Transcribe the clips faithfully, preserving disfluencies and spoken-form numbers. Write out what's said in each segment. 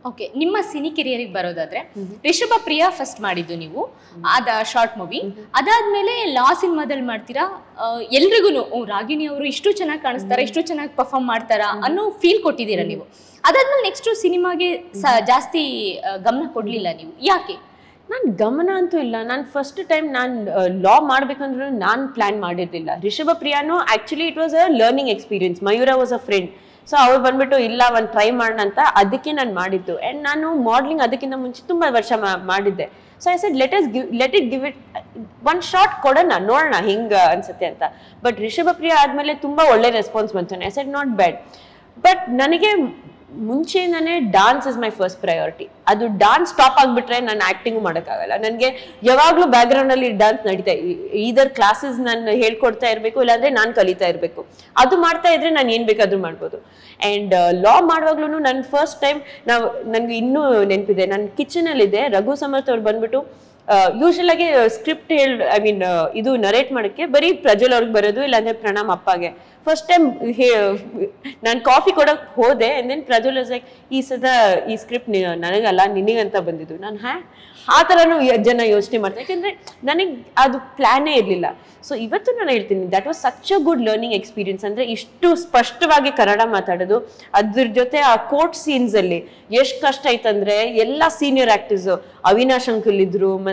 Okay, ನಿಮ್ಮ cine ಕೆರಿಯರಿಗೆ ಬರೋದಾದ್ರೆ ರಿಷಭ Priya first ಮಾಡಿದ್ದು ನೀವು ಅದ ಶಾರ್ಟ್ ಮೂವಿ. ಅದಾದ್ಮೇಲೆ ಲಾ ಸಿನಿಮಾದಲ್ಲಿ ಮಾಡ್ತೀರಾ. ಎಲ್ರಿಗೂ ರಾಗಿಣಿ ಅವರು ಇಷ್ಟು ಚೆನ್ನಾಗಿ ಕಾಣಿಸ್ತಾರ, ಇಷ್ಟು ಚೆನ್ನಾಗಿ ಪರ್ಫಾರ್ಮ್ ಮಾಡ್ತಾರ ಅನ್ನೋ ಫೀಲ್ ಕೊಟ್ಟಿದ್ದೀರಾ ನೀವು. ಅದಾದ್ಮೇಲೆ ನೆಕ್ಸ್ಟ್ ಸಿನಿಮಾಗೆ ಜಾಸ್ತಿ ಗಮನ ಕೊಡ್ಲಿಲ್ಲ ನೀವು, ಯಾಕೆ? ನಾನು ಗಮನ ಅಂತೂ ಇಲ್ಲ. ನಾನು ಫಸ್ಟ್ ಟೈಮ್ ನಾನು ಲಾ ಮಾಡ್ಬೇಕಂದ್ರೂ ನಾನು ಪ್ಲಾನ್ ಮಾಡಿರಲಿಲ್ಲ. ರಿಷಭ ಪ್ರಿಯಾನು actually it was a learning experience. Mayura was a friend. So ಅವ್ರು ಬಂದ್ಬಿಟ್ಟು ಇಲ್ಲ ಒಂದು ಟ್ರೈ ಮಾಡೋಣ ಅಂತ ಅದಕ್ಕೆ ನಾನು ಮಾಡಿದ್ದು. ಆ್ಯಂಡ್ ನಾನು ಮಾಡ್ಲಿಂಗ್ ಅದಕ್ಕಿಂತ ಮುಂಚೆ ತುಂಬ ವರ್ಷ ಮಾಡಿದ್ದೆ. So I said let us give let it give it one shot ಕೊಡೋಣ, ನೋಡೋಣ ಹಿಂಗೆ ಅನ್ಸುತ್ತೆ ಅಂತ. ಬಟ್ ರಿಷಭ ಪ್ರಿಯಾ ಆದಮೇಲೆ ತುಂಬ ಒಳ್ಳೆ ರೆಸ್ಪಾನ್ಸ್ ಬಂತು. I said not bad. But ನನಗೆ ಮುಂಚೆಯಿಂದಾನೇ dance is my first priority. ಅದು ಡಾನ್ಸ್ ಸ್ಟಾಪ್ ಆಗಿಬಿಟ್ರೆ ನಾನು ಆ್ಯಕ್ಟಿಂಗು ಮಾಡೋಕ್ಕಾಗಲ್ಲ. ನನಗೆ ಯಾವಾಗಲೂ ಬ್ಯಾಕ್ಗ್ರೌಂಡಲ್ಲಿ ಡಾನ್ಸ್ ನಡೀತಾ, ಈದರ್ ಕ್ಲಾಸಸ್ ನಾನು ಹೇಳ್ಕೊಡ್ತಾ ಇರಬೇಕು, ಇಲ್ಲಾಂದರೆ ನಾನು ಕಲಿತಾ ಇರಬೇಕು. ಅದು ಮಾಡ್ತಾ ಇದ್ರೆ ನಾನು ಏನು ಬೇಕಾದರೂ ಮಾಡ್ಬೋದು. ಆ್ಯಂಡ್ ಲಾ ಮಾಡುವಾಗ್ಲೂ ನನ್ನ ಫಸ್ಟ್ ಟೈಮ್ ನಾವು ನನಗೆ ಇನ್ನೂ ನೆನಪಿದೆ, ನಾನು ಕಿಚನಲ್ಲಿದ್ದೆ. ರಘು ಸಮರ್ಥ್ ಅವ್ರು ಬಂದ್ಬಿಟ್ಟು ಯೂಶಲ್ ಆಗಿ ಸ್ಕ್ರಿಪ್ಟ್ ಹೇಳಿ ಐ ಮೀನ್ ಇದು ನರೇಟ್ ಮಾಡೋಕ್ಕೆ ಬರೀ ಪ್ರಜ್ವಲ್ ಅವ್ರಿಗೆ ಬರೋದು, ಇಲ್ಲಾಂದರೆ ಪ್ರಣಾಮ್ ಅಪ್ಪಗೆ. ಫಸ್ಟ್ ಟೈಮ್ ಹೇ ನಾನು ಕಾಫಿ ಕೊಡೋಕೆ ಹೋದೆ. And then Prajwal was like ಈ ಸದ ಈ ಸ್ಕ್ರಿಪ್ಟ್ ನನಗಲ್ಲ ನಿನಗಂತ ಬಂದಿದ್ದು. ನಾನು ಹ್ಯಾ ಆ ಥರನೂ ಜನ ಯೋಚನೆ ಮಾಡ್ತಾರೆ, ಯಾಕೆಂದರೆ ನನಗೆ ಅದು ಪ್ಲ್ಯಾನೇ ಇರಲಿಲ್ಲ. ಸೊ ಇವತ್ತು ನಾನು ಹೇಳ್ತೀನಿ that was such a good learning experience. ಅಂದರೆ ಇಷ್ಟು ಸ್ಪಷ್ಟವಾಗಿ ಕನ್ನಡ ಮಾತಾಡೋದು, ಅದ್ರ ಜೊತೆ ಆ ಕೋರ್ಟ್ ಸೀನ್ಸಲ್ಲಿ ಎಷ್ಟು ಕಷ್ಟ ಆಯ್ತಂದರೆ ಎಲ್ಲ ಸೀನಿಯರ್ ಆ್ಯಕ್ಟರ್ಸು, ಅವಿನಾಶ್ ಅಂಕಲ್ ಇದ್ರು, ಮತ್ತು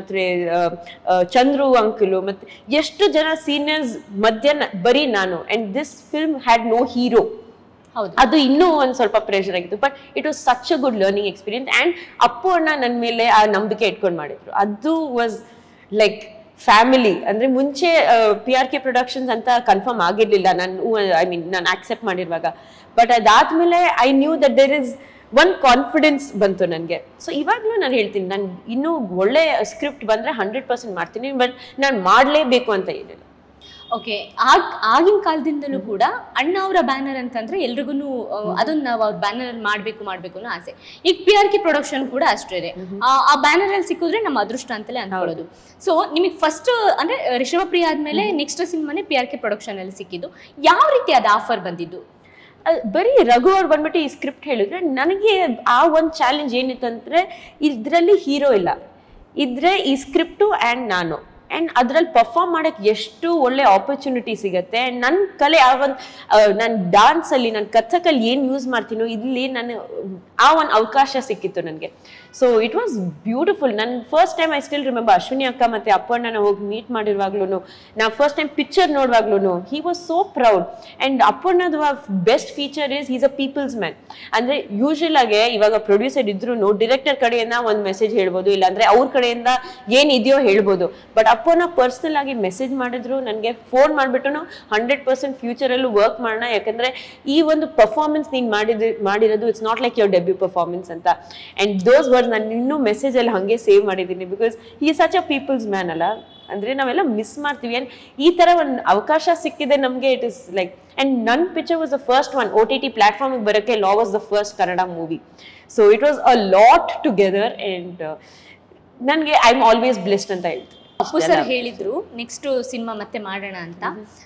ಚಂದ್ರು ಅಂಕಲು, ಮತ್ತು ಎಷ್ಟು ಜನ ಸೀನಿಯರ್ಸ್ ಮಧ್ಯ ಬರೀ ನಾನು. And this film had no hero. ಅದು ಇನ್ನೂ ಒಂದು ಸ್ವಲ್ಪ ಪ್ರೆಷರ್ ಆಗಿತ್ತು. But it was such a good learning experience. And Appu ಅಣ್ಣ ನನ್ನ ಮೇಲೆ ಆ ನಂಬಿಕೆ ಇಟ್ಕೊಂಡು ಮಾಡಿದ್ರು. ಅದು ವಾಸ್ ಲೈಕ್ ಫ್ಯಾಮಿಲಿ. ಅಂದರೆ ಮುಂಚೆ ಪಿ ಆರ್ ಕೆ ಪ್ರೊಡಕ್ಷನ್ಸ್ ಅಂತ ಕನ್ಫರ್ಮ್ ಆಗಿರಲಿಲ್ಲ ನಾನು ಐ ಮೀನ್ ನಾನು ಆಕ್ಸೆಪ್ಟ್ ಮಾಡಿರುವಾಗ. ಬಟ್ ಅದಾದಮೇಲೆ I knew that there is one confidence ಬಂತು ನನಗೆ. ಸೊ ಇವಾಗಲೂ ನಾನು ಹೇಳ್ತೀನಿ, ನಾನು ಇನ್ನೂ ಒಳ್ಳೆ ಸ್ಕ್ರಿಪ್ಟ್ ಬಂದರೆ ಹಂಡ್ರೆಡ್ ಪರ್ಸೆಂಟ್ ಮಾಡ್ತೀನಿ. ಬಟ್ ನಾನು ಮಾಡಲೇಬೇಕು ಅಂತ ಏನಿಲ್ಲ. ಓಕೆ, ಆಗ ಆಗಿನ ಕಾಲದಿಂದಲೂ ಕೂಡ ಅಣ್ಣ ಅವರ ಬ್ಯಾನರ್ ಅಂತಂದ್ರೆ ಎಲ್ರಿಗೂ ಅದನ್ನ ನಾವು ಅವ್ರ ಬ್ಯಾನರ್ ಮಾಡ್ಬೇಕು ಮಾಡ್ಬೇಕು ಅನ್ನೋ ಆಸೆ. ಈಗ ಪಿ ಆರ್ ಕೆ ಪ್ರೊಡಕ್ಷನ್ ಕೂಡ ಅಷ್ಟೇ ಇದೆ. ಆ ಬ್ಯಾನರ್ ಅಲ್ಲಿ ಸಿಕ್ಕಿದ್ರೆ ನಮ್ಮ ಅದೃಷ್ಟ ಅಂತಲೇ ಅನ್ಕೊಳ್ಳೋದು. ಸೊ ನಿಮಗೆ ಫಸ್ಟ್ ಅಂದ್ರೆ ರಿಷಭ ಪ್ರಿಯಾ ಆದ್ಮೇಲೆ ನೆಕ್ಸ್ಟ್ ಸಿನಿಮಾನೇ ಪಿ ಆರ್ ಕೆ ಪ್ರೊಡಕ್ಷನ್ ಅಲ್ಲಿ ಸಿಕ್ಕಿದ್ದು. ಯಾವ ರೀತಿ ಅದು ಆಫರ್ ಬಂದಿದ್ದು? ಬರೀ ರಘು ಅವ್ರು ಬಂದ್ಬಿಟ್ಟು ಈ ಸ್ಕ್ರಿಪ್ಟ್ ಹೇಳಿದ್ರೆ ನನಗೆ ಆ ಒಂದು ಚಾಲೆಂಜ್ ಏನಿತ್ತಂದ್ರೆ ಇದರಲ್ಲಿ ಹೀರೋ ಇಲ್ಲ, ಇದ್ರೆ ಈ ಸ್ಕ್ರಿಪ್ಟು ಆ್ಯಂಡ್ ನಾನು ಆ್ಯಂಡ್ ಅದರಲ್ಲಿ ಪರ್ಫಾರ್ಮ್ ಮಾಡೋಕ್ಕೆ ಎಷ್ಟು ಒಳ್ಳೆ ಆಪರ್ಚುನಿಟಿ ಸಿಗುತ್ತೆ. ಆ್ಯಂಡ್ ನನ್ನ ಕಲೆ ಆ ಒಂದು ನಾನು ಡಾನ್ಸಲ್ಲಿ ನಾನು ಕಥಕಲ್ಲಿ ಏನು ಯೂಸ್ ಮಾಡ್ತೀನೋ ಇಲ್ಲಿ ನಾನು ಆ ಒಂದು ಅವಕಾಶ ಸಿಕ್ಕಿತ್ತು ನನಗೆ. So it was beautiful. ನನ್ನ first time I still remember Ashwini ಅಕ್ಕ ಮತ್ತು ಅಪ್ಪಣ್ಣನ ಹೋಗಿ ಮೀಟ್ ಮಾಡಿರುವಾಗ್ಲೂ, ನಾವು ಫಸ್ಟ್ ಟೈಮ್ ಪಿಕ್ಚರ್ ನೋಡುವಾಗ್ಲೂ he was so proud. And ಅಪ್ಪಣ್ಣದ best feature is is a people's man. ಅಂದರೆ ಯೂಶಲ್ ಆಗಿ ಇವಾಗ ಪ್ರೊಡ್ಯೂಸರ್ ಇದ್ರೂ ಡಿರೆಕ್ಟರ್ ಕಡೆಯಿಂದ ಒಂದು ಮೆಸೇಜ್ ಹೇಳ್ಬೋದು, ಇಲ್ಲಾಂದರೆ ಅವ್ರ ಕಡೆಯಿಂದ ಏನಿದೆಯೋ ಹೇಳ್ಬೋದು. ಬಟ್ ಅಪ್ಪನ ಪರ್ಸ್ನಲ್ ಆಗಿ ಮೆಸೇಜ್ ಮಾಡಿದ್ರು, ನನಗೆ ಫೋನ್ ಮಾಡಿಬಿಟ್ಟು ಹಂಡ್ರೆಡ್ ಪರ್ಸೆಂಟ್ ಫ್ಯೂಚರಲ್ಲೂ ವರ್ಕ್ ಮಾಡೋಣ, ಯಾಕಂದರೆ ಈ ಒಂದು ಪರ್ಫಾರ್ಮೆನ್ಸ್ ನೀನು ಮಾಡಿದ ಮಾಡಿರೋದು it's not like your debut performance ಅಂತ. ಆ್ಯಂಡ್ ದೋಸ್ ವರ್ಡ್ಸ್ ನಾನು ಇನ್ನೂ ಮೆಸೇಜಲ್ಲಿ ಹಾಗೆ ಸೇವ್ ಮಾಡಿದ್ದೀನಿ. ಬಿಕಾಸ್ ಈ ಸಚ್ ಅ ಪೀಪಲ್ಸ್ ಮ್ಯಾನ್ ಅಲ್ಲ, ಅಂದರೆ ನಾವೆಲ್ಲ ಮಿಸ್ ಮಾಡ್ತೀವಿ. ಆ್ಯಂಡ್ ಈ ಥರ ಒಂದು ಅವಕಾಶ ಸಿಕ್ಕಿದೆ ನಮಗೆ. ಇಟ್ ಇಸ್ ಲೈಕ್ ಆ್ಯಂಡ್ ನನ್ನ picture was the first one O T T ಪ್ಲಾಟ್ಫಾರ್ಮಿಗೆ ಬರೋಕ್ಕೆ law was the first Kannada movie. So it was a lot together. And ನನಗೆ ಐ ಆಮ್ ಆಲ್ವೇಸ್ ಬ್ಲೆಸ್ಡ್ ಅಂತ ಹೇಳ್ತೀನಿ. ಅಪ್ಪು ಸರ್ ಹೇಳಿದ್ರು ನೆಕ್ಸ್ಟ್ ಸಿನಿಮಾ ಮತ್ತೆ ಮಾಡೋಣ ಅಂತ.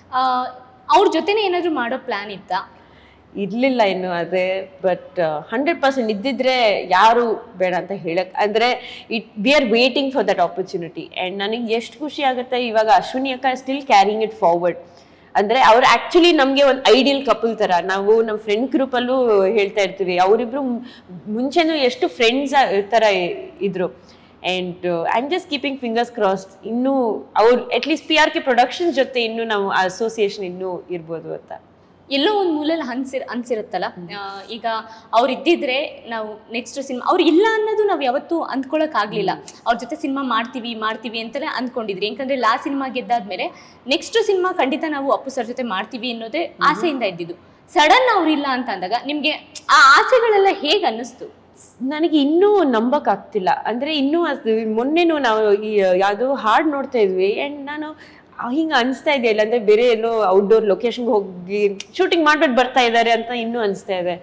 ಅವ್ರ ಜೊತೆನೇ ಏನಾದ್ರು ಮಾಡೋ ಪ್ಲಾನ್ ಇತ್ತಾ? ಇರಲಿಲ್ಲ ಇನ್ನು ಅದೇ. ಬಟ್ ಹಂಡ್ರೆಡ್ ಪರ್ಸೆಂಟ್ ಇದ್ದಿದ್ರೆ ಯಾರು ಬೇಡ ಅಂತ ಹೇಳಕ್, ಅಂದರೆ it we are waiting for that opportunity. And ನನಗೆ ಎಷ್ಟು ಖುಷಿ ಆಗುತ್ತೆ ಇವಾಗ ಅಶ್ವಿನಿ ಅಕ್ಕ ಸ್ಟಿಲ್ ಕ್ಯಾರಿಂಗ್ ಇಟ್ ಫಾರ್ವರ್ಡ್. ಅಂದರೆ ಅವ್ರು ಆ್ಯಕ್ಚುಲಿ ನಮಗೆ ಒಂದು ಐಡಿಯಲ್ ಕಪಲ್ ಥರ. ನಾವು ನಮ್ಮ ಫ್ರೆಂಡ್ ಗ್ರೂಪಲ್ಲೂ ಹೇಳ್ತಾ ಇರ್ತೀವಿ, ಅವರಿಬ್ರು ಮುಂಚೆನೂ ಎಷ್ಟು ಫ್ರೆಂಡ್ಸ್ ಥರ ಇದ್ರು. And I am just keeping fingers crossed ಇನ್ನೂ ಅವ್ರು at least P R K productions ಜೊತೆ ಇನ್ನೂ ನಾವು ಅಸೋಸಿಯೇಷನ್ ಇನ್ನೂ ಇರ್ಬೋದು ಅಂತ. ಎಲ್ಲೋ ಒಂದು ಮೂಲೆಯಲ್ಲಿ ಅನ್ಸಿರ್ ಅನ್ಸಿರುತ್ತಲ್ಲ, ಈಗ ಅವ್ರು ಇದ್ದಿದ್ರೆ ನಾವು ನೆಕ್ಸ್ಟ್ ಸಿನಿಮಾ, ಅವ್ರು ಇಲ್ಲ ಅನ್ನೋದು ನಾವು ಯಾವತ್ತೂ ಅಂದ್ಕೊಳಕ್ ಆಗ್ಲಿಲ್ಲ. ಅವ್ರ ಜೊತೆ ಸಿನಿಮಾ ಮಾಡ್ತೀವಿ ಮಾಡ್ತೀವಿ ಅಂತಲೇ ಅಂದ್ಕೊಂಡಿದ್ರಿ. ಯಾಕಂದ್ರೆ ಲಾ ಸಿನಿಮಾ ಗೆದ್ದಾದ್ಮೇಲೆ ನೆಕ್ಸ್ಟ್ ಸಿನಿಮಾ ಖಂಡಿತ ನಾವು ಅಪ್ಪು ಸರ್ ಜೊತೆ ಮಾಡ್ತೀವಿ ಅನ್ನೋದೇ ಆಸೆಯಿಂದ ಇದ್ದಿದ್ದು. ಸಡನ್ ಅವ್ರಿಲ್ಲ ಅಂತ ಅಂದಾಗ ನಿಮ್ಗೆ ಆ ಆಸೆಗಳೆಲ್ಲ ಹೇಗೆ ಅನ್ನಿಸ್ತು? ನನಗೆ ಇನ್ನೂ ನಂಬಕ್ಕಾಗ್ತಿಲ್ಲ. ಅಂದರೆ ಇನ್ನೂ ಅದು ಮೊನ್ನೆನೂ ನಾವು ಈ ಯಾವುದೋ ಹಾಡು ನೋಡ್ತಾ ಇದ್ವಿ. ಆ್ಯಂಡ್ ನಾನು ಹಿಂಗೆ ಅನಿಸ್ತಾ ಇದೆ, ಇಲ್ಲಾಂದರೆ ಬೇರೆ ಎಲ್ಲೋ ಔಟ್ಡೋರ್ ಲೊಕೇಶನ್ಗೆ ಹೋಗಿ ಶೂಟಿಂಗ್ ಮಾಡ್ಬಿಟ್ಟು ಬರ್ತಾ ಇದ್ದಾರೆ ಅಂತ ಇನ್ನೂ ಅನಿಸ್ತಾ ಇದೆ.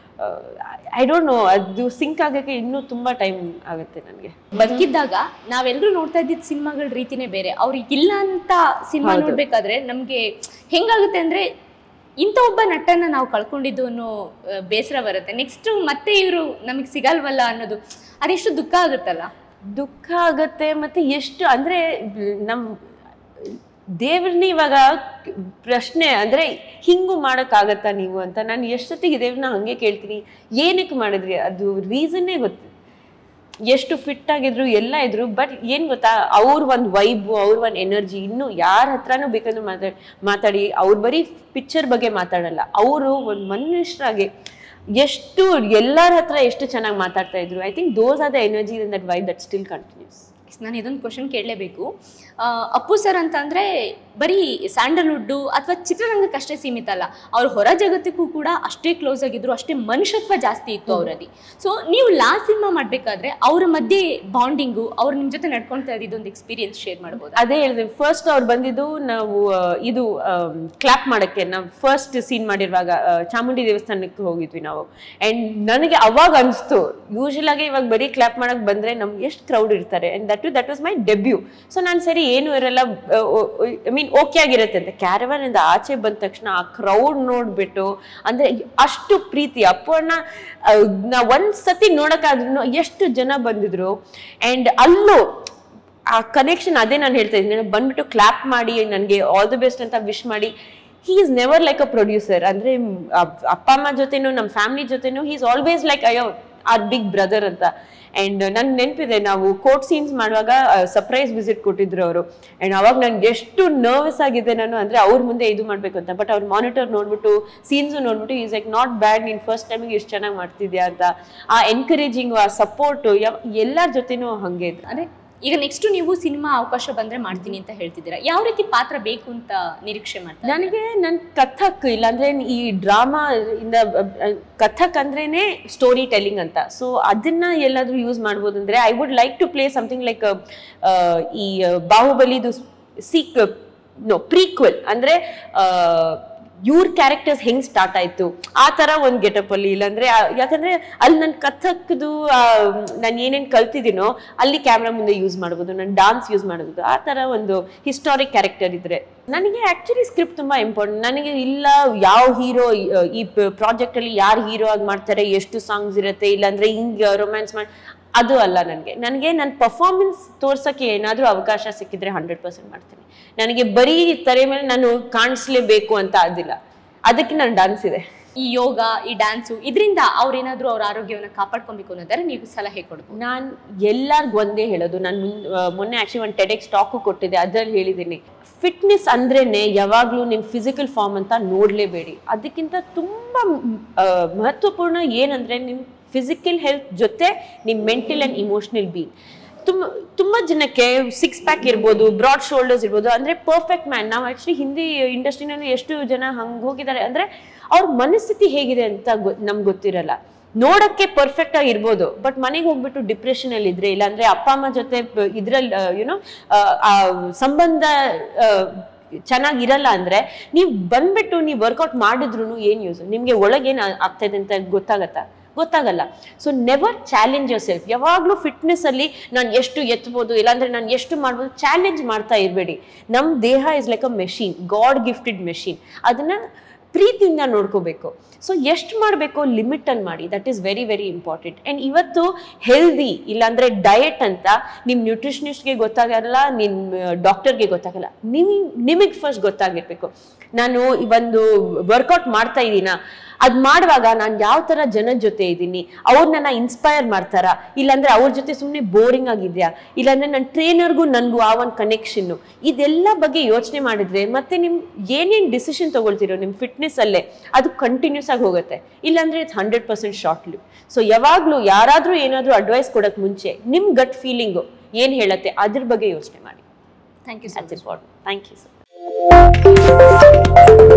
ಐ ಡೋಂಟ್ ನೋ, ಅದು ಸಿಂಕ್ ಆಗೋಕ್ಕೆ ಇನ್ನೂ ತುಂಬ ಟೈಮ್ ಆಗುತ್ತೆ ನನಗೆ. ಬದುಕಿದ್ದಾಗ ನಾವೆಲ್ಲರೂ ನೋಡ್ತಾ ಇದ್ದಿದ್ದ ಸಿನಿಮಾಗಳ ರೀತಿನೇ ಬೇರೆ. ಅವ್ರಿಗೆ ಇಲ್ಲ ಅಂತ ಸಿನಿಮಾ ನೋಡ್ಬೇಕಾದ್ರೆ ನಮಗೆ ಹೆಂಗಾಗುತ್ತೆ ಅಂದರೆ ಇಂಥ ಒಬ್ಬ ನಟನ ನಾವು ಕಳ್ಕೊಂಡಿದ್ದು ಅನ್ನೋ ಬೇಸರ ಬರುತ್ತೆ. ನೆಕ್ಸ್ಟ್ ಮತ್ತೆ ಇವರು ನಮಗೆ ಸಿಗಲ್ವಲ್ಲ ಅನ್ನೋದು ಅದೆಷ್ಟು ದುಃಖ ಆಗುತ್ತಲ್ಲ. ದುಃಖ ಆಗತ್ತೆ. ಮತ್ತೆ ಎಷ್ಟು ಅಂದ್ರೆ ನಮ್ ದೇವ್ರನ್ನ ಇವಾಗ ಪ್ರಶ್ನೆ ಅಂದ್ರೆ ಹಿಂಗೂ ಮಾಡಕ್ಕಾಗತ್ತಾ ನೀವು ಅಂತ ನಾನು ಎಷ್ಟೊತ್ತಿಗೆ ದೇವ್ರನ್ನ ಹಂಗೆ ಕೇಳ್ತೀನಿ, ಏನಕ್ಕೆ ಮಾಡಿದ್ರಿ ಅದು ರೀಸನ್ನೇ ಗೊತ್ತು. ಎಷ್ಟು ಫಿಟ್ ಆಗಿದ್ರು ಎಲ್ಲ ಇದ್ರು, ಬಟ್ ಏನ್ ಗೊತ್ತಾ, ಅವ್ರ ಒಂದು ವೈಬು, ಅವ್ರ ಒಂದು ಎನರ್ಜಿ ಇನ್ನು ಯಾರ ಹತ್ರನೂ ಬೇಕಂದ್ರೆ ಮಾತಾಡಿ ಮಾತಾಡಿ ಅವ್ರು ಬರೀ ಪಿಕ್ಚರ್ ಬಗ್ಗೆ ಮಾತಾಡಲ್ಲ, ಅವರು ಒಂದು ಮನುಷ್ಯರಾಗಿ ಎಷ್ಟು ಎಲ್ಲರ ಹತ್ರ ಎಷ್ಟು ಚೆನ್ನಾಗಿ ಮಾತಾಡ್ತಾ ಇದ್ರು. I think those are the energy in that vibe that still continues. ನಾನು ಇದೊಂದು ಕ್ವಶನ್ ಕೇಳಲೇಬೇಕು. ಅಪ್ಪು ಸರ್ ಅಂತ ಅಂದರೆ ಬರೀ ಸ್ಯಾಂಡಲ್ವುಡ್ಡು ಅಥವಾ ಚಿತ್ರರಂಗಕ್ಕಷ್ಟೇ ಸೀಮಿತ ಅಲ್ಲ, ಅವ್ರ ಹೊರ ಜಗತ್ತಿಗೂ ಕೂಡ ಅಷ್ಟೇ ಕ್ಲೋಸ್ ಆಗಿದ್ರು, ಅಷ್ಟೇ ಮನುಷ್ಯತ್ವ ಜಾಸ್ತಿ ಇತ್ತು ಅವರಲ್ಲಿ. ಸೊ ನೀವು ಲಾಸ್ಟ್ ಸಿನಿಮಾ ಮಾಡಬೇಕಾದ್ರೆ ಅವ್ರ ಮಧ್ಯೆ ಬಾಂಡಿಂಗು, ಅವ್ರು ನಿಮ್ಮ ಜೊತೆ ನಡ್ಕೊಳ್ತಾ ಇದ್ದಿದ್ದು ಒಂದು ಎಕ್ಸ್ಪೀರಿಯನ್ಸ್ ಶೇರ್ ಮಾಡ್ಬೋದು? ಅದೇ ಹೇಳಿದೆ, ಫಸ್ಟ್ ಅವ್ರು ಬಂದಿದ್ದು ನಾವು ಇದು ಕ್ಲಾಪ್ ಮಾಡೋಕ್ಕೆ. ನಾವು ಫಸ್ಟ್ ಸೀನ್ ಮಾಡಿರುವಾಗ ಚಾಮುಂಡಿ ದೇವಸ್ಥಾನಕ್ಕೆ ಹೋಗಿದ್ವಿ ನಾವು. ಆ್ಯಂಡ್ ನನಗೆ ಅವಾಗ ಅನಿಸ್ತು, ಯೂಶಲ್ ಆಗಿ ಇವಾಗ ಬರೀ ಕ್ಲಾಪ್ ಮಾಡೋಕ್ಕೆ ಬಂದರೆ ನಮ್ಗೆ ಎಷ್ಟು ಕ್ರೌಡ್ ಇರ್ತಾರೆ. And that that was my debut. So ನಾನು ಸರಿ ಏನು ಇರಲ್ಲ, ಐ ಮೀನ್ ಓಕೆ ಆಗಿರುತ್ತೆ ಅಂತ ಕ್ಯಾರವಾನ್ ಇಂದ ಆಚೆ ಬಂದ ತಕ್ಷಣ ಆ ಕ್ರೌಡ್ ನೋಡ್ಬಿಟ್ಟು ಅಂದ್ರೆ ಅಷ್ಟು ಪ್ರೀತಿ. ಅಪ್ಪಣ್ಣ ನಾ ಒಂದ್ ಸತಿ ನೋಡಕ್ಕಾದ್ರೂ ಎಷ್ಟು ಜನ ಬಂದಿದ್ರು. ಅಂಡ್ ಅಲ್ಲೂ ಆ ಕನೆಕ್ಷನ್, ಅದೇ ನಾನು ಹೇಳ್ತಾ ಇದ್ದೀನಿ, ಬಂದ್ಬಿಟ್ಟು ಕ್ಲಾಪ್ ಮಾಡಿ ನನಗೆ ಆಲ್ ದಿ ಬೆಸ್ಟ್ ಅಂತ ವಿಶ್ ಮಾಡಿ. He is never like a producer. ಅಂದ್ರೆ ಅಪ್ಪ ಅಮ್ಮ ಜೊತೆನೂ ನಮ್ಮ ಫ್ಯಾಮಿಲಿ ಜೊತೆನೂ ಹಿ ಈಸ್ ಆಲ್ವೇಸ್ ಲೈಕ್ ಅಯ್ಯೋ ಆರ್ ಬಿಗ್ ಬ್ರದರ್ ಅಂತ. ಅಂಡ್ ನನ್ ನೆನಪಿದೆ, ನಾವು ಕೋರ್ಟ್ ಸೀನ್ಸ್ ಮಾಡುವಾಗ ಸರ್ಪ್ರೈಸ್ ವಿಸಿಟ್ ಕೊಟ್ಟಿದ್ರು ಅವರು. ಅಂಡ್ ಅವಾಗ ನನ್ಗೆ ಎಷ್ಟು ನರ್ವಸ್ ಆಗಿದೆ ನಾನು, ಅಂದ್ರೆ ಅವ್ರ ಮುಂದೆ ಇದು ಮಾಡ್ಬೇಕು ಅಂತ. ಬಟ್ ಅವ್ರ ಮಾನಿಟರ್ ನೋಡ್ಬಿಟ್ಟು ಸೀನ್ಸ್ ನೋಡ್ಬಿಟ್ಟು ಈಸ್ ಲೈಕ್ ನಾಟ್ ಬ್ಯಾಡ್, ನೀನ್ ಫಸ್ಟ್ ಟೈಮಿಗೆ ಎಷ್ಟು ಚೆನ್ನಾಗಿ ಮಾಡ್ತಿದ್ಯಾ ಅಂತ. ಆ ಎನ್ಕರೇಜಿಂಗ್, ಆ ಸಪೋರ್ಟ್ ಎಲ್ಲರ ಜೊತೆನೂ ಹಂಗೆ ಇದ್ರು. ಅದೇ ಈಗ ನೆಕ್ಸ್ಟ್ ನೀವು ಸಿನಿಮಾ ಅವಕಾಶ ಬಂದ್ರೆ ಮಾಡ್ತೀನಿ ಅಂತ ಹೇಳ್ತಿದ್ದೀರಾ, ಯಾವ ರೀತಿ ಪಾತ್ರ ಬೇಕು ಅಂತ ನಿರೀಕ್ಷೆ ಮಾಡ್ತಾರೆ? ನನಗೆ ನನ್ ಕಥಕ್, ಇಲ್ಲಾಂದ್ರೆ ಈ ಡ್ರಾಮಾ ಇಂದ, ಕಥಕ್ ಅಂದ್ರೇನೆ ಸ್ಟೋರಿ ಟೆಲ್ಲಿಂಗ್ ಅಂತ. ಸೊ ಅದನ್ನ ಎಲ್ಲಾದ್ರೂ ಯೂಸ್ ಮಾಡ್ಬೋದು ಅಂದ್ರೆ I would like to play something like ಈ ಬಾಹುಬಲಿದು ಸೀಕ್ ನೋ ಪ್ರೀಕ್ವೆಲ್, ಅಂದ್ರೆ ಇವ್ರ ಕ್ಯಾರೆಕ್ಟರ್ಸ್ ಹೆಂಗ್ ಸ್ಟಾರ್ಟ್ ಆಯ್ತು ಆ ತರ ಒಂದ್ ಗೆಟಪ್ ಅಲ್ಲಿ. ಇಲ್ಲಾಂದ್ರೆ ಯಾಕಂದ್ರೆ ಅಲ್ಲಿ ನನ್ ಕಥಕ್ದು ನಾನು ಏನೇನ್ ಕಲ್ತಿದ್ದೀನೋ ಅಲ್ಲಿ ಕ್ಯಾಮ್ರಾ ಮುಂದೆ ಯೂಸ್ ಮಾಡ್ಬೋದು, ನಾನು ಡಾನ್ಸ್ ಯೂಸ್ ಮಾಡ್ಬೋದು, ಆ ತರ ಒಂದು ಹಿಸ್ಟಾರಿಕ್ ಕ್ಯಾರೆಕ್ಟರ್ ಇದ್ರೆ. ನನಗೆ ಆಕ್ಚುಲಿ ಸ್ಕ್ರಿಪ್ಟ್ ತುಂಬಾ ಇಂಪಾರ್ಟೆಂಟ್. ನನಗೆ ಇಲ್ಲ ಯಾವ ಹೀರೋ ಈ ಪ್ರಾಜೆಕ್ಟ್ ಅಲ್ಲಿ ಯಾರು ಹೀರೋ ಆಗಿ ಮಾಡ್ತಾರೆ, ಎಷ್ಟು ಸಾಂಗ್ಸ್ ಇರುತ್ತೆ, ಇಲ್ಲಾಂದ್ರೆ ಹಿಂಗ್ ರೊಮ್ಯಾನ್ಸ್ ಮಾಡಿ, ಅದು ಅಲ್ಲ. ನನಗೆ ನನಗೆ ನನ್ನ ಪರ್ಫಾರ್ಮೆನ್ಸ್ ತೋರ್ಸಕ್ಕೆ ಏನಾದ್ರೂ ಅವಕಾಶ ಸಿಕ್ಕಿದ್ರೆ ಹಂಡ್ರೆಡ್ ಪರ್ಸೆಂಟ್ ಮಾಡ್ತೀನಿ. ನನಗೆ ಬರೀ ತಲೆ ಮೇಲೆ ನಾನು ಕಾಣಿಸ್ಲೇಬೇಕು ಅಂತ ಅದಿಲ್ಲ, ಅದಕ್ಕೆ ನಾನು ಡಾನ್ಸ್ ಇದೆ. ಈ ಯೋಗ, ಈ ಡ್ಯಾನ್ಸು, ಇದರಿಂದ ಅವ್ರೇನಾದ್ರೂ ಅವ್ರ ಆರೋಗ್ಯವನ್ನು ಕಾಪಾಡ್ಕೊಬೇಕು ಅನ್ನೋದಾದ್ರೆ ನೀವು ಸಲಹೆ ಕೊಡ್ಬೋದು? ನಾನು ಎಲ್ಲರಿಗೂ ಒಂದೇ ಹೇಳೋದು, ನಾನು ಮೊನ್ನೆ ಆಕ್ಚುಲಿ ಒಂದು ಟೆಡೆಕ್ಸ್ ಟಾಕು ಕೊಟ್ಟಿದ್ದೆ, ಅದ್ರಲ್ಲಿ ಹೇಳಿದ್ದೀನಿ, ಫಿಟ್ನೆಸ್ ಅಂದ್ರೇನೆ ಯಾವಾಗ್ಲೂ ನಿಮ್ ಫಿಸಿಕಲ್ ಫಾರ್ಮ್ ಅಂತ ನೋಡ್ಲೇಬೇಡಿ. ಅದಕ್ಕಿಂತ ತುಂಬಾ ಮಹತ್ವಪೂರ್ಣ ಏನಂದ್ರೆ ನಿಮ್ ಫಿಸಿಕಲ್ ಹೆಲ್ತ್ ಜೊತೆ ನಿಮ್ ಮೆಂಟಲ್ ಅಂಡ್ ಇಮೋಷನಲ್ ಬೀಯಿಂಗ್. ತುಂಬ ತುಂಬಾ ಜನಕ್ಕೆ ಸಿಕ್ಸ್ ಪ್ಯಾಕ್ ಇರ್ಬೋದು, ಬ್ರಾಡ್ ಶೋಲ್ಡರ್ಸ್ ಇರ್ಬೋದು, ಅಂದ್ರೆ ಪರ್ಫೆಕ್ಟ್ ಮ್ಯಾನ್. ನಾವು ಆಕ್ಚುಲಿ ಹಿಂದಿ ಇಂಡಸ್ಟ್ರಿನಲ್ಲಿ ಎಷ್ಟು ಜನ ಹಂಗೆ ಹೋಗಿದ್ದಾರೆ ಅಂದ್ರೆ ಅವ್ರ ಮನಸ್ಥಿತಿ ಹೇಗಿದೆ ಅಂತ ಗೊ ನಮ್ಗೆ ಗೊತ್ತಿರಲ್ಲ. ನೋಡಕ್ಕೆ ಪರ್ಫೆಕ್ಟ್ ಆಗಿ ಇರ್ಬೋದು, ಬಟ್ ಮನೆಗೆ ಹೋಗ್ಬಿಟ್ಟು ಡಿಪ್ರೆಷನ್ ಅಲ್ಲಿ ಇದ್ರೆ, ಇಲ್ಲಾಂದ್ರೆ ಅಪ್ಪ ಅಮ್ಮ ಜೊತೆ ಇದ್ರಲ್ಲಿ ಯುನೋ ಆ ಸಂಬಂಧ ಚೆನ್ನಾಗಿರಲ್ಲ ಅಂದ್ರೆ ನೀವು ಬಂದ್ಬಿಟ್ಟು ನೀವು ವರ್ಕೌಟ್ ಮಾಡಿದ್ರು ಏನ್ ಯೂಸ್? ನಿಮ್ಗೆ ಒಳಗೇನ್ ಆಗ್ತಾ ಇದೆ ಅಂತ ಗೊತ್ತಾಗತ್ತಾ? ಗೊತ್ತಾಗಲ್ಲ. So never challenge yourself. ಯಾವಾಗ್ಲೂ ಫಿಟ್ನೆಸ್ ಅಲ್ಲಿ ನಾನು ಎಷ್ಟು ಎತ್ಬೋದು, ಇಲ್ಲಾಂದ್ರೆ ನಾನು ಎಷ್ಟು ಮಾಡ್ಬೋದು, ಚಾಲೆಂಜ್ ಮಾಡ್ತಾ ಇರ್ಬೇಡಿ. ನಮ್ ದೇಹ is like a machine, God gifted machine. ಅದನ್ನ ಪ್ರೀತಿಯಿಂದ ನೋಡ್ಕೋಬೇಕು. ಸೊ ಎಷ್ಟು ಮಾಡಬೇಕು ಲಿಮಿಟ್ ಅನ್ನು ಮಾಡಿ, that is very very important. And ಇವತ್ತು ಹೆಲ್ದಿ ಇಲ್ಲಾಂದ್ರೆ ಡಯಟ್ ಅಂತ ನಿಮ್ ನ್ಯೂಟ್ರಿಷನಿಸ್ಟ್ಗೆ ಗೊತ್ತಾಗಲ್ಲ, ನಿಮ್ ಡಾಕ್ಟರ್ಗೆ ಗೊತ್ತಾಗಲ್ಲ, ನಿಮ್ ನಿಮಗೆ ಫಸ್ಟ್ ಗೊತ್ತಾಗಿರ್ಬೇಕು. ನಾನು ಒಂದು ವರ್ಕೌಟ್ ಮಾಡ್ತಾ ಇದ್ದೀನ, ಅದ್ ಮಾಡುವಾಗ ನಾನು ಯಾವ ತರ ಜನದ ಜೊತೆ ಇದ್ದೀನಿ, ಅವ್ರು ನನ್ನ ಇನ್ಸ್ಪೈರ್ ಮಾಡ್ತಾರ, ಇಲ್ಲಾಂದ್ರೆ ಅವ್ರ ಜೊತೆ ಸುಮ್ಮನೆ ಬೋರಿಂಗ್ ಆಗಿದ್ಯಾ, ಇಲ್ಲಾಂದ್ರೆ ನನ್ನ ಟ್ರೈನರ್ಗೂ ನನ್ಗೂ ಆ ಒಂದು ಕನೆಕ್ಷನ್, ಇದೆಲ್ಲ ಬಗ್ಗೆ ಯೋಚನೆ ಮಾಡಿದ್ರೆ ಮತ್ತೆ ನಿಮ್ ಏನೇನ್ ಡಿಸಿಷನ್ ತಗೊಳ್ತಿರೋ ನಿಮ್ ಫಿಟ್ನೆಸ್ ಅಲ್ಲೇ ಅದು ಕಂಟಿನ್ಯೂಸ್ ಆಗಿ ಹೋಗುತ್ತೆ. ಇಲ್ಲಾಂದ್ರೆ it's hundred percent short live. So ಯಾವಾಗ್ಲೂ ಯಾರಾದ್ರೂ ಏನಾದ್ರೂ ಅಡ್ವೈಸ್ ಕೊಡಕ್ ಮುಂಚೆ ನಿಮ್ ಗಟ್ ಫೀಲಿಂಗು ಏನ್ ಹೇಳತ್ತೆ ಅದ್ರ ಬಗ್ಗೆ ಯೋಚನೆ ಮಾಡಿ. Thank you. Thank you sir.